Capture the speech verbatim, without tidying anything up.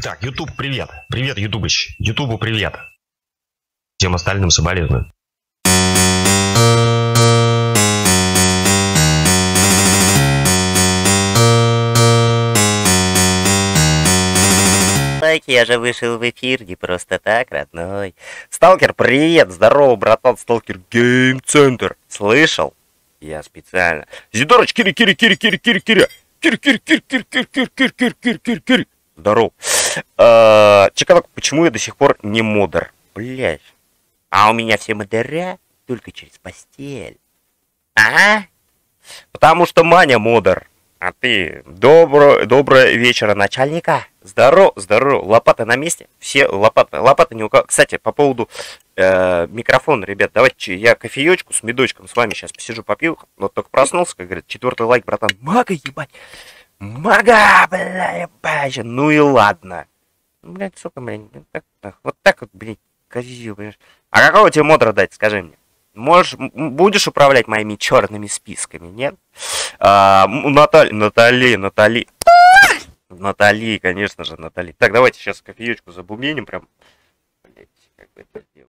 Так, YouTube, привет. Привет, Ютубыч. Ютубу привет. Всем остальным соболезную. Лайки, я же вышел в эфир не просто так, родной. Сталкер, привет! Здорово, братан, Сталкер Гейм Центр. Слышал? Я специально. Зидорыч, кири, кири, кири, кири, кири, кири. Кири, кири, кири, кири, кири, кири, кири, кири, кири, кири, кири. Здорово. Чеканок, почему я до сих пор не модер? Блять. А у меня все модеря только через постель. А? Потому что Маня модер. А ты добро, доброе вечера, начальника. Здорово, здорово. Лопата на месте. Все лопата, лопата не у кого. Кстати, по поводу э, микрофона, ребят, давайте я кофеечку с медочком с вами сейчас посижу, попью. Вот только проснулся, как говорят, четвертый лайк, братан. Мага, ебать. Мага, бля, ебать. Ну и ладно. Блядь, сука, блядь. Так, так, вот так вот, блядь, козью, понимаешь. А какого тебе модера дать, скажи мне? Можешь, будешь управлять моими черными списками, нет? А, Наталья, Натали, Натали. Натали, конечно же, Натали. Так, давайте сейчас кофеечку забубненим прям. Блять, как бы это сделать.